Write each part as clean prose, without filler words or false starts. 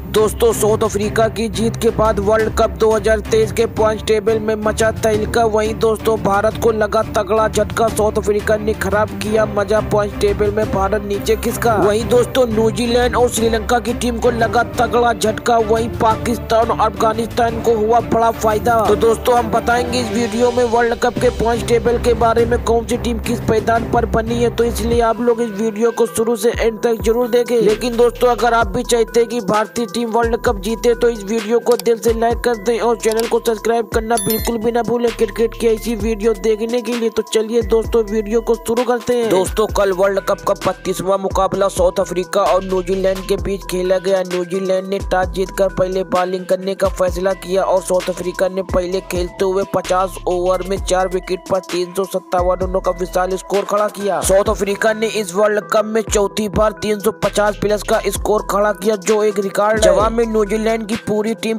दोस्तों south Africa की जीत के बाद वर्ल्ड कप 2023 के पॉइंट टेबल में मचा तहलका। वहीं दोस्तों भारत को लगा तगड़ा झटका, साउथ अफ्रीका ने खराब किया मजा, पॉइंट टेबल में भारत नीचे खिसका। वहीं दोस्तों न्यूजीलैंड और श्रीलंका की टीम को लगा तगड़ा झटका, वहीं पाकिस्तान और अफगानिस्तान को हुआ बड़ा फायदा। तो दोस्तों हम बताएंगे इस वीडियो में वर्ल्ड कप के पॉइंट टेबल के बारे में, कौन सी टीम किस मैदान पर बनी है, तो इसलिए आप लोग इस वीडियो को शुरू से एंड तक जरूर देखें। लेकिन दोस्तों अगर आप भी चाहते हैं कि भारतीय टीम वर्ल्ड कप जीते तो इस वीडियो को दिल से लाइक कर दें और चैनल को सब्सक्राइब करना बिल्कुल भी ना भूलें क्रिकेट की ऐसी वीडियो देखने के लिए। तो चलिए दोस्तों वीडियो को शुरू करते हैं। दोस्तों कल वर्ल्ड कप का 35वां मुकाबला साउथ अफ्रीका और न्यूजीलैंड के बीच खेला गया। न्यूजीलैंड ने टॉस जीतकर पहले बॉलिंग करने का फैसला किया और साउथ अफ्रीका ने पहले खेलते हुए 50 ओवर में 4 विकेट पर 357 रनों का विशाल स्कोर खड़ा किया। साउथ अफ्रीका ने इस वर्ल्ड कप में चौथी बार 350 प्लस का स्कोर खड़ा किया, जो एक रिकॉर्ड। जवाब में न्यूजीलैंड की पूरी टीम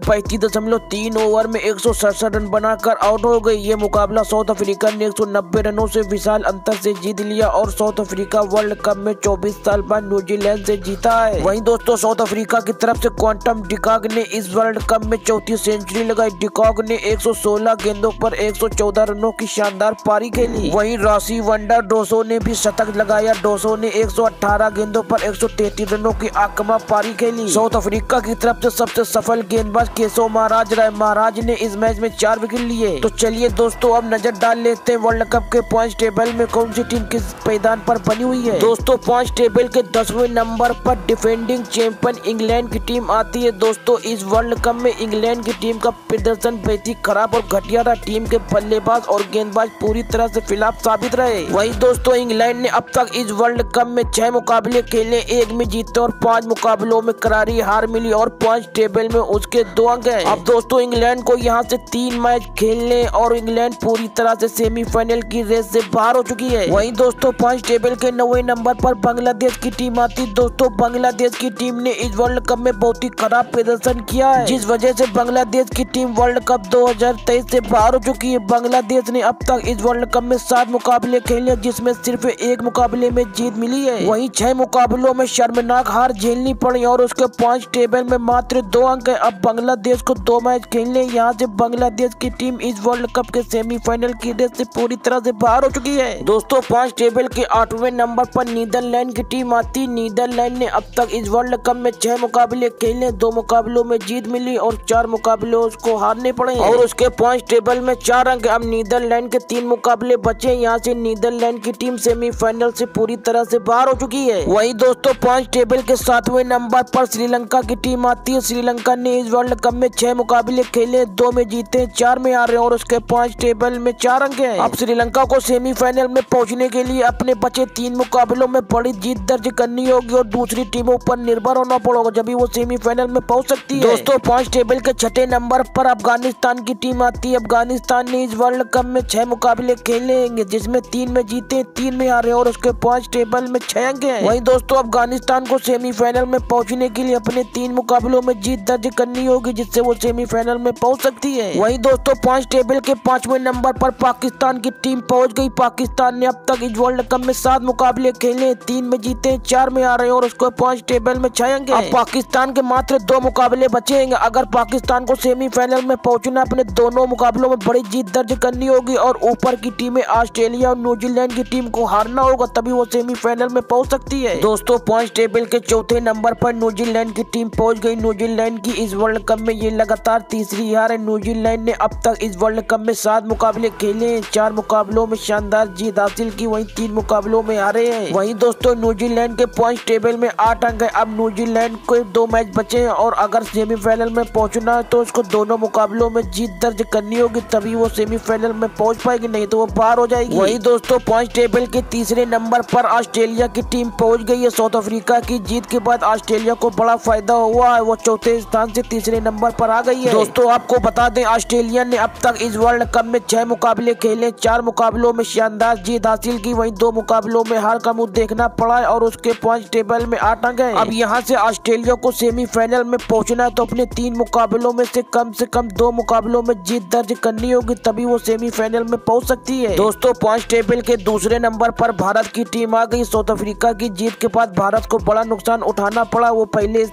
35.3 ओवर में 167 रन बनाकर आउट हो गई। ये मुकाबला साउथ अफ्रीका ने 190 रनों से विशाल अंतर से जीत लिया और साउथ अफ्रीका वर्ल्ड कप में 24 साल बाद न्यूजीलैंड से जीता है। वहीं दोस्तों साउथ अफ्रीका की तरफ से क्वांटम डिकॉक ने इस वर्ल्ड कप में चौथी सेंचुरी लगाई। डिकॉक ने 116 गेंदों पर 114 रनों की शानदार पारी खेली। वहीं रॉसी वंडर डोसो ने भी शतक लगाया। डोसो ने 118 गेंदों पर 133 रनों की आकमा पारी खेली। साउथ अफ्रीका की तरफ से सबसे सफल गेंदबाज केशव महाराज रहे। महाराज ने इस मैच में 4 विकेट लिए। तो चलिए दोस्तों अब नजर डाल लेते हैं वर्ल्ड कप के पॉइंट टेबल में कौन सी टीम किस मैदान पर बनी हुई है। दोस्तों पॉइंट टेबल के 10वें नंबर पर डिफेंडिंग चैंपियन इंग्लैंड की टीम आती है। दोस्तों इस वर्ल्ड कप में इंग्लैंड की टीम का प्रदर्शन बेहद ही खराब और घटिया रहा। टीम के बल्लेबाज और गेंदबाज पूरी तरह से फ्लॉप साबित रहे। वहीं दोस्तों इंग्लैंड ने अब तक इस वर्ल्ड कप में 6 मुकाबले खेले, 1 में जीते और 5 मुकाबलों में करारी हार मिली और पॉइंट टेबल में उसके 2 अंक हैं। अब दोस्तों इंग्लैंड को यहां से 3 मैच खेलने और इंग्लैंड पूरी तरह से सेमीफाइनल की रेस से बाहर हो चुकी है। वहीं दोस्तों पॉइंट टेबल के 9वें नंबर पर बांग्लादेश की टीम आती। दोस्तों बांग्लादेश की टीम ने इस वर्ल्ड कप में बहुत ही खराब प्रदर्शन किया है, जिस वजह से बांग्लादेश की टीम वर्ल्ड कप 2023 से बाहर हो चुकी है। बांग्लादेश ने अब तक इस वर्ल्ड कप में 7 मुकाबले खेले, जिसमें सिर्फ 1 मुकाबले में जीत मिली है। वहीं 6 मुकाबलों में शर्मनाक हार झेलनी पड़ी और उसके पॉइंट टेबल में मात्र 2 अंक है। अब बांग्लादेश को 2 मैच खेलने, यहाँ से बांग्लादेश की टीम इस वर्ल्ड कप के सेमीफाइनल की रेस से पूरी तरह से बाहर हो चुकी है। दोस्तों पॉइंट टेबल के 8वें नंबर पर नीदरलैंड की टीम आती। नीदरलैंड ने अब तक इस वर्ल्ड कप में 6 मुकाबले खेले, 2 मुकाबलों में जीत मिली और 4 मुकाबले उसको हारने पड़े और उसके पॉइंट टेबल में 4 अंक। अब नीदरलैंड के 3 मुकाबले बचे, यहाँ से नीदरलैंड की टीम सेमीफाइनल से पूरी तरह से बाहर हो चुकी है। वहीं दोस्तों पॉइंट टेबल के 7वें नंबर पर श्रीलंका की टीम आती है। श्रीलंका ने इस वर्ल्ड कप में 6 मुकाबले खेले, 2 में जीते, 4 में हारे और उसके पॉइंट टेबल में 4 अंक हैं। अब श्रीलंका को सेमीफाइनल में पहुंचने के लिए अपने बचे 3 मुकाबलों में बड़ी जीत दर्ज करनी होगी और दूसरी टीमों पर निर्भर होना पड़ेगा, जब भी वो सेमीफाइनल में पहुंच सकती है। दोस्तों पॉइंट टेबल के 6ठे नंबर पर अफगानिस्तान की टीम आती है। अफगानिस्तान ने इस वर्ल्ड कप में 6 मुकाबले खेलेंगे, जिसमें 3 में जीते, 3 में हारे और उसके पॉइंट टेबल में 6 अंक हैं। वहीं दोस्तों अफगानिस्तान को सेमीफाइनल में पहुंचने के लिए अपने 3 मुकाबलों में जीत दर्ज करनी होगी, जिससे वो सेमीफाइनल में पहुंच सकती है। वहीं दोस्तों पॉइंट टेबल के 5वें नंबर पर पाकिस्तान की टीम पहुंच गई। पाकिस्तान ने अब तक इस वर्ल्ड कप में 7 मुकाबले खेले, 3 में जीते, 4 में हारे और उसको पॉइंट टेबल में 6 अंक हैं। अब पाकिस्तान के मात्र 2 मुकाबले बचेंगे। अगर पाकिस्तान को सेमीफाइनल में पहुंचना, अपने दोनों मुकाबलों में बड़ी जीत दर्ज करनी होगी और ऊपर की टीमें ऑस्ट्रेलिया और न्यूजीलैंड की टीम को हारना होगा, तभी वो सेमीफाइनल में पहुंच सकती है। दोस्तों पॉइंट टेबल के 4थे नंबर पर न्यूजीलैंड की टीम पहुंच गई। न्यूजीलैंड की इस वर्ल्ड कप में ये लगातार तीसरी हार है। न्यूजीलैंड ने अब तक इस वर्ल्ड कप में 7 मुकाबले खेले, 4 मुकाबलों में शानदार जीत हासिल की, वहीं 3 मुकाबलों में हारे हैं। वहीं दोस्तों न्यूजीलैंड के पॉइंट टेबल में 8 अंक है। अब न्यूजीलैंड को 2 मैच बचे हैं और अगर सेमीफाइनल में पहुंचना है तो उसको दोनों मुकाबलों में जीत दर्ज करनी होगी, तभी वो सेमीफाइनल में पहुंच पाएगी, नहीं तो वो बाहर हो जाएगी। वहीं दोस्तों पॉइंट टेबल के 3रे नंबर पर ऑस्ट्रेलिया की टीम पहुंच गई है। साउथ अफ्रीका की जीत के बाद ऑस्ट्रेलिया को बड़ा फायदा हुआ है, वो 4थे स्थान से 3रे नंबर पर आ गई है। दोस्तों आपको बता दें ऑस्ट्रेलिया ने अब तक इस वर्ल्ड कप में 6 मुकाबले खेले, 4 मुकाबलों में शानदार जीत हासिल की, वहीं 2 मुकाबलों में हार का मुंह देखना पड़ा है और उसके पॉइंट टेबल में 8 अंक है। अब यहाँ से ऑस्ट्रेलिया को सेमीफाइनल में पहुंचना है तो अपने 3 मुकाबलों में से कम 2 मुकाबलों में जीत दर्ज करनी होगी, तभी वो सेमीफाइनल में पहुंच सकती है। दोस्तों पॉइंट टेबल के 2रे नंबर पर भारत की टीम आ गई। साउथ अफ्रीका की जीत के बाद भारत को बड़ा नुकसान उठाना पड़ा, वो पहले स्थान से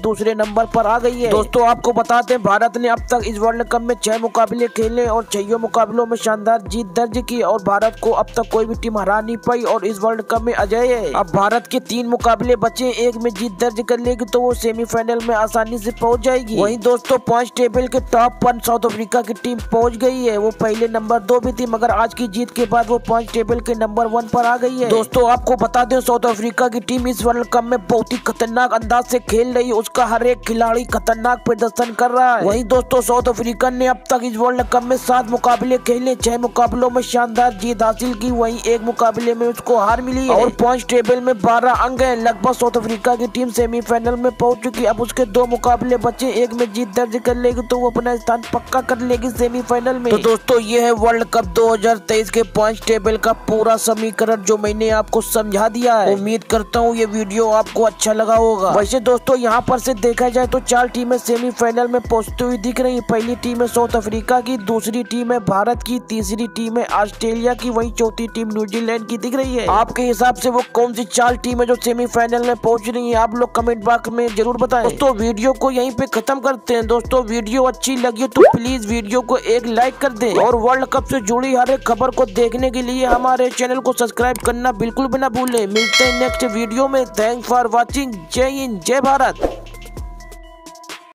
दूसरे नंबर पर आ गई है। दोस्तों आपको बताते हैं भारत ने अब तक इस वर्ल्ड कप में 6 मुकाबले खेले और 6 मुकाबलों में शानदार जीत दर्ज की और भारत को अब तक कोई भी टीम हरा नहीं पाई और इस वर्ल्ड कप में अजय है। अब भारत के 3 मुकाबले बचे, एक में जीत दर्ज कर लेगी तो वो सेमीफाइनल में आसानी से पहुंच जाएगी। वहीं दोस्तों पॉइंट टेबल के टॉप पर साउथ अफ्रीका की टीम पहुंच गई है। वो पहले नंबर 2 भी थी मगर आज की जीत के बाद वो पॉइंट टेबल के नंबर 1 पर आ गई है। दोस्तों आपको बता दें साउथ अफ्रीका की टीम इस वर्ल्ड कप में बहुत ही खतरनाक अंदाज से खेल रही है। उसका हर एक खिलाड़ी खतरनाक प्रदर्शन कर रहा है। वहीं दोस्तों साउथ अफ्रीका ने अब तक इस वर्ल्ड कप में 7 मुकाबले खेले, 6 मुकाबलों में शानदार जीत हासिल की, वहीं एक मुकाबले में उसको हार मिली है और पॉइंट टेबल में 12 अंक है। लगभग साउथ अफ्रीका की टीम सेमीफाइनल में पहुंच चुकी। अब उसके 2 मुकाबले बचे, एक में जीत दर्ज कर लेगी तो वो अपना स्थान पक्का कर लेगी सेमीफाइनल में। तो दोस्तों ये है वर्ल्ड कप 2023 के पॉइंट टेबल का पूरा समीकरण जो मैंने आपको समझा दिया है। उम्मीद करता हूँ ये वीडियो आपको अच्छा लगा होगा। वैसे दोस्तों यहाँ पर से देखा जाए तो 4 टीमें सेमीफाइनल में पहुंचती हुई दिख रही। पहली टीम है साउथ अफ्रीका की, दूसरी टीम है भारत की, तीसरी टीम है ऑस्ट्रेलिया की, वहीं चौथी टीम न्यूजीलैंड की दिख रही है। आपके हिसाब से वो कौन सी 4 टीमें जो सेमीफाइनल में पहुंच रही है, आप लोग कमेंट बॉक्स में जरूर बताएं। दोस्तों वीडियो को यहीं पे खत्म करते हैं। दोस्तों वीडियो अच्छी लगी तो प्लीज वीडियो को एक लाइक कर दें और वर्ल्ड कप से जुड़ी हर एक खबर को देखने के लिए हमारे चैनल को सब्सक्राइब करना बिल्कुल भी ना भूलें। मिलते हैं नेक्स्ट वीडियो में। Thanks for watching. जय हिंद, जय भारत।